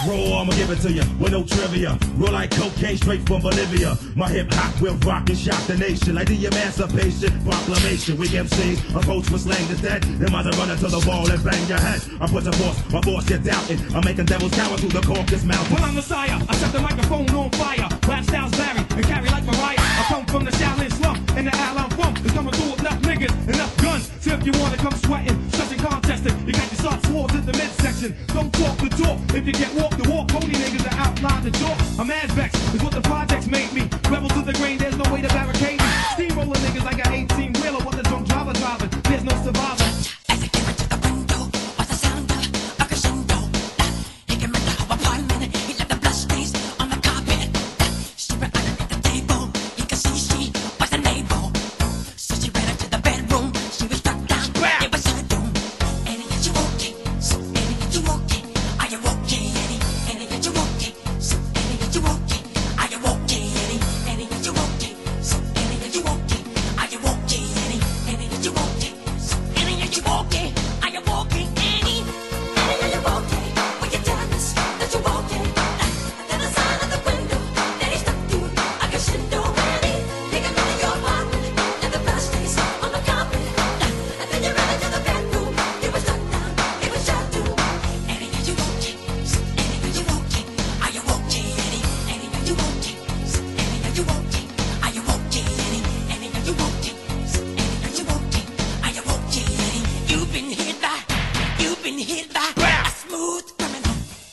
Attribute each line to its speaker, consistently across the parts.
Speaker 1: Raw, I'ma give it to you with no trivia. Roll like cocaine straight from Bolivia. My hip hop will rock and shock the nation like the Emancipation Proclamation. Weak MCs approach with slang that's dead. Them eyes are running to the wall and bang your head. I put the force, my force you're doubting. I'm making devils cower through the caucus mountain.
Speaker 2: Well, I'm Messiah. I set the microphone on fire. Rap styles vary and carry like Mariah. I come from the Shaolin slum and the Allen funk is coming through with enough niggas, enough guns. So if you wanna come sweating, stressing, contesting, you got your soft swords in the midsection. Don't talk the talk. If you get walk the walk, pony niggas are outline the door. I'm as vexed is what the projects made me. Rebel to the grain, there's no way to barricade me. Steamroller niggas like an 18 wheeler. What the drunk driver driving? There's no survivor.
Speaker 3: As I came into the window, was the sound of a crescendo. He came into our apartment, he left the blood stains on the carpet. She ran underneath the table, he could see she was a neighbor. So she ran into the bedroom, she was struck down, it was her doom. Annie, are you okay? So Annie, are you okay? Are you okay, Annie? Annie, are you okay? So Annie, are you okay? Are you okay, Annie? Annie, are you okay? So Annie, are you okay? Are you okay, Annie? Annie, are you okay? So Annie, are you okay? Are you okay, Annie? Annie, are you okay? Will you tell us that you're okay? Then the sign of the window that he stuck to a crescendo. Annie, you can run in your apartment and the blood stains on the carpet. And then you ran into the bedroom, you were struck down, it was your doom. Annie, are you okay? So Annie, are you okay? Are you okay, Annie? Annie, are you okay? So Annie, are you okay? Are you okay, Annie? Annie, are you okay? So Annie, are you okay? Are you okay, Annie? You've been hit by a smooth criminal.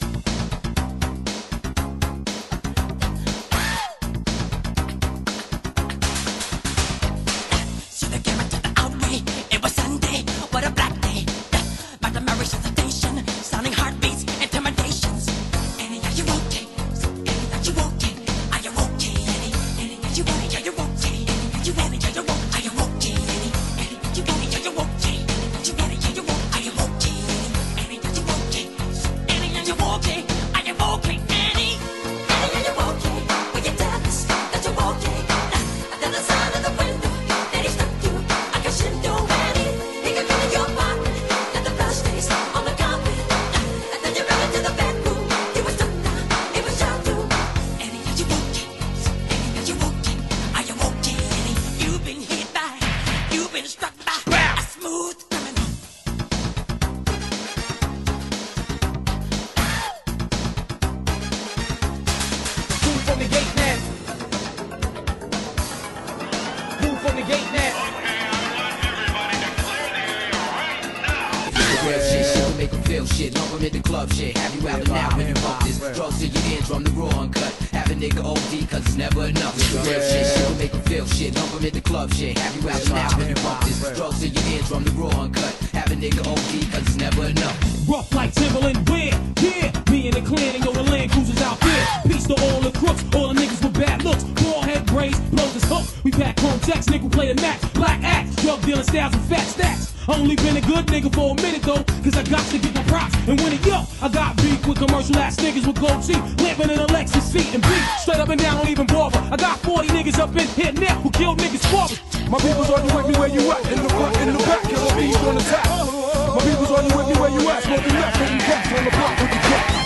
Speaker 3: See the camera to the outway. It was Sunday, what a black day. By the Mauritius station, sounding heartbeats, intimidations. Annie, are you okay? So Annie, are you okay? Are you okay, Annie? Annie, are you okay? Are you okay? Annie, are you Annie? Are you okay? Are you okay, Annie? Annie, are you Annie? Are you okay? Annie, are you Annie? Are you okay? Are you okay, Annie? Annie, are you okay? So Annie, are you okay? Are you okay, Annie? Annie, are you okay? Will you tell us that you're okay? Then the sign of the window that he stuck to a crescendo. Annie, he can run in your apartment and the blood stains on the carpet. And then you ran into the bedroom, you were stuck down, it was your doom. Annie, are you okay? So Annie, are you okay? Are you okay, Annie? You've been struck by a smooth criminal.
Speaker 2: Move from the gate now. Move from the gate now.
Speaker 4: Real shit, shit will make them feel shit. Lump 'em in the club shit. Have you out and out when you bump this? Drugs to your eardrum, the raw uncut. Have a nigga OD, cause it's never enough. Real shit, shit will make them feel shit. Lump 'em in the club shit. Have you out and out when you bump this? Drugs to your eardrum, the raw uncut. Have a nigga OD, cause it's never enough.
Speaker 2: Rough like Timberland, where? Yeah, me and the clan and your land cruisers out there. Peace to all the crooks, all the niggas with bad looks. Bald head braids, blows his hook. We pack home checks, nickel play the match. Black act, drug dealing styles and fat stacks. I only been a good nigga for a minute though, cause I got to get my props. And when it yo, I got beef with commercial ass niggas with gold teeth, living in a Lexus seat and beat straight up and down, don't even bother. I got 40 niggas up in here now who killed niggas fathers.
Speaker 5: My people's on you with me where you at, in the front, in the back, killer bees on the tap. My people's on you with me where you at, smoking left, hitting cats on the block with the cat.